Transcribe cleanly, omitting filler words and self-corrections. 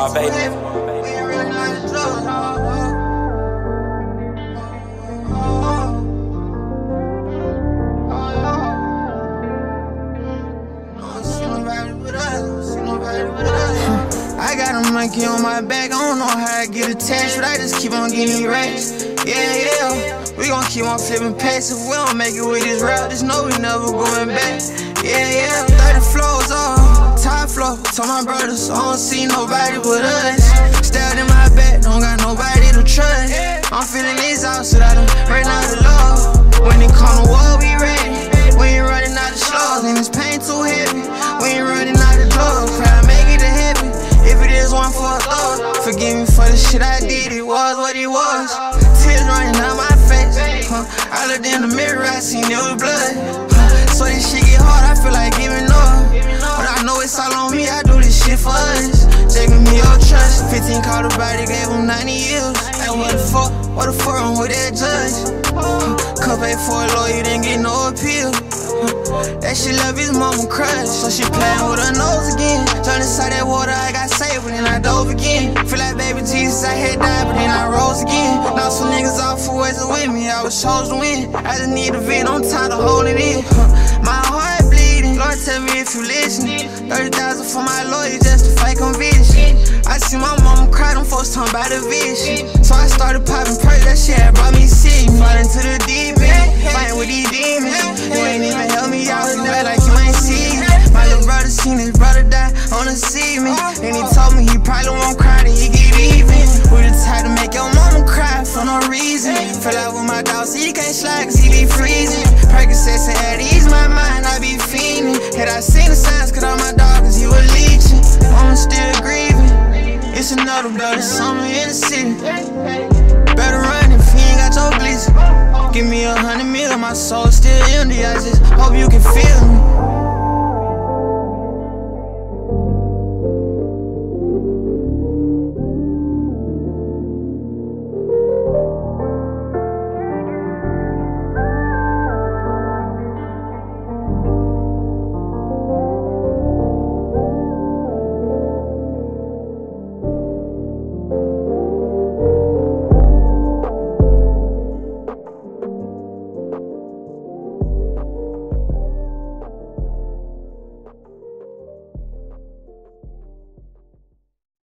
my baby. I got a monkey on my back, I don't know how I get attached, but I just keep on getting racks. Yeah, we gon' keep on flipping packs. If we don't make it with this route, just know we never going back. Yeah, 30 floors off, top floor. Told my brothers, I don't see nobody but us. Stabbed in my back, don't got nobody to trust. I'm feeling these out, so I done ran out of love. When it come to war, we ready. We ain't running out of slugs, and this pain too heavy. We ain't running out of drugs, try to make it to heaven. If it is one for a thought, forgive me for the shit I did, it was what it was. Tears running out my face, I looked in the mirror, I seen it was blood. So this shit get hard, I feel like giving up. But I know it's all on me, I do this shit for us. Just give me your trust. 15 called a body, gave him 90 years. Hey, what the fuck wrong with that judge? Come pay for a lawyer, didn't get no appeal. That shit left his mama crushed, so she playing with her nose again. Turned inside that water, I got saved, but then I dove again. Feel like baby Jesus, I had died, but then I rose again. Now some niggas off for ways with me, I was chosen to win. I just need a vent, I'm tired of holding it. My heart bleeding, Lord tell me if you listening. 30,000 for my lawyer just to fight conviction. I see my mama cry, them folks talking about the vision. So I started popping perks, that shit had brought me sick. Fall into the deep end, fighting with these demons. You ain't even help me out, like you ain't see it. My little brother seen his brother die on the cement, and he told me he probably won't cry till he get even. We the type to make your mama cry for no reason. Feel like with my dog, see he can't slide cause he be freezing. Percocets had to ease my mind, I be fiending. Had I seen the signs, cut out my dog cause he was leeching. Mama still grieving, it's another bloody summer in the city. Better run if you ain't got your blizzard. Give me 100 mil, my soul still empty, I just hope you can feel me.